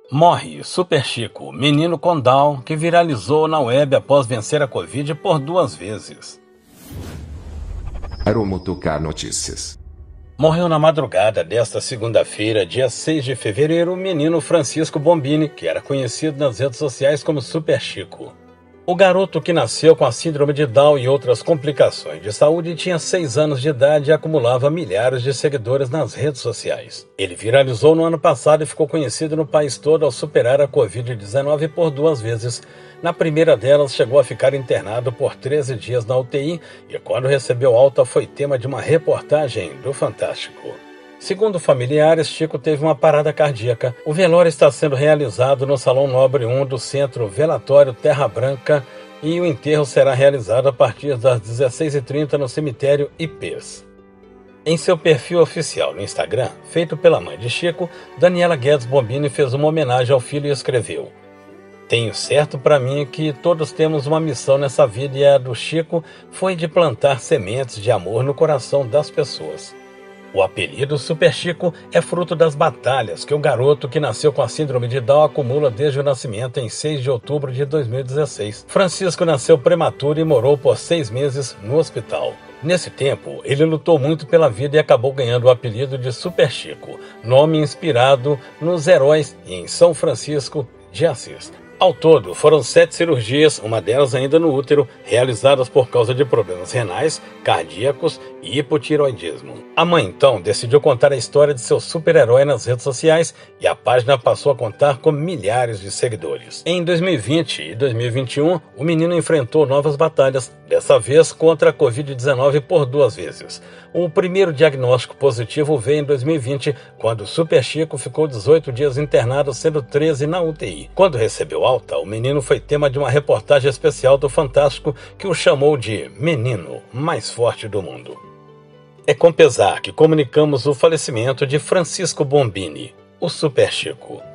Morre Super Chico, menino com Down que viralizou na web após vencer a Covid por 2 vezes. Aeromotocar Notícias. Morreu na madrugada desta segunda-feira, dia 6 de fevereiro, o menino Francisco Bombini, que era conhecido nas redes sociais como Super Chico. O garoto, que nasceu com a síndrome de Down e outras complicações de saúde, tinha 6 anos de idade e acumulava milhares de seguidores nas redes sociais. Ele viralizou no ano passado e ficou conhecido no país todo ao superar a Covid-19 por 2 vezes. Na primeira delas, chegou a ficar internado por 13 dias na UTI e, quando recebeu alta, foi tema de uma reportagem do Fantástico. Segundo familiares, Chico teve uma parada cardíaca. O velório está sendo realizado no Salão Nobre 1 do Centro Velatório Terra Branca e o enterro será realizado a partir das 16h30 no cemitério Ipês. Em seu perfil oficial no Instagram, feito pela mãe de Chico, Daniela Guedes Bombini fez uma homenagem ao filho e escreveu: "Tenho certo para mim que todos temos uma missão nessa vida e a do Chico foi de plantar sementes de amor no coração das pessoas." O apelido Super Chico é fruto das batalhas que o garoto, que nasceu com a síndrome de Down, acumula desde o nascimento em 6 de outubro de 2016. Francisco nasceu prematuro e morou por 6 meses no hospital. Nesse tempo, ele lutou muito pela vida e acabou ganhando o apelido de Super Chico, nome inspirado nos heróis e em São Francisco de Assis. Ao todo, foram 7 cirurgias, uma delas ainda no útero, realizadas por causa de problemas renais, cardíacos e hipotiroidismo. A mãe, então, decidiu contar a história de seu super-herói nas redes sociais e a página passou a contar com milhares de seguidores. Em 2020 e 2021, o menino enfrentou novas batalhas, dessa vez contra a Covid-19 por 2 vezes. O primeiro diagnóstico positivo veio em 2020, quando o Super Chico ficou 18 dias internado, sendo 13 na UTI. Quando recebeu alta, o menino foi tema de uma reportagem especial do Fantástico que o chamou de menino mais forte do mundo. É com pesar que comunicamos o falecimento de Francisco Bombini, o Super Chico.